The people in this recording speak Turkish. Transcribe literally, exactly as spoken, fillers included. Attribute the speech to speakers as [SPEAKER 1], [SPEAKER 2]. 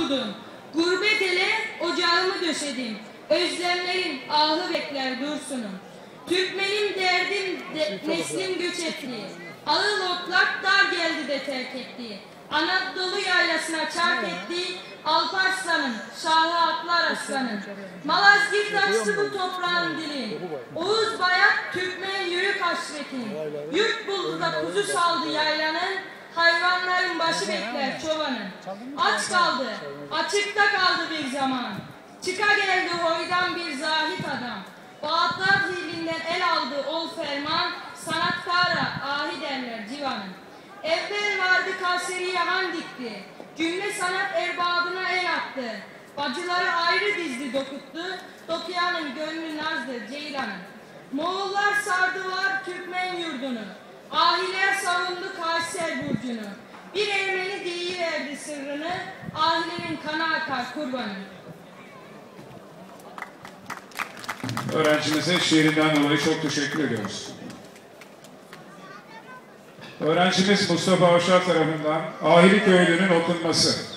[SPEAKER 1] kurdum. Gurbet ele ocağımı döşedim. Özlemlerin ahı bekler dursunum. Türkmenim derdim de, neslim göç etti. Ağıl otlak dar geldi de terk etti. Anadolu yaylasına çark etti. Alparslan'ın, Şahı Atlar Aslan'ın. Malazgirt açtı bu toprağın dili. Oğuz Bayat, Türkmen yürük hasretin. Yurt buldu da kuzu saldı yaylanın. Hayvanların başı bekler çobanın. Aç kaldı, açıkta kaldı bir zaman. Çıka geldi hoydan bir zahit adam. Bağdat hilinden el aldı ol ferman. Sanatkara ahi derler civanın. Evvel vardı Kayseri'ye han dikti. Cümle sanat erbabına el attı. Bacıları ayrı dizdi dokuttu. Dokuyanın gönlü nazdır ceylanın. Moğollar sardılar Türkmen yurdunu. Ahiler savundu Kayser burcunu. Bir Ermeni deyiverdi sırrını. Ahilerin kanı akar kurbanın.
[SPEAKER 2] Öğrencimize şiirinden dolayı çok teşekkür ediyoruz. Öğrencimiz Mustafa Avşar tarafından Ahili Köylü'nün okunması.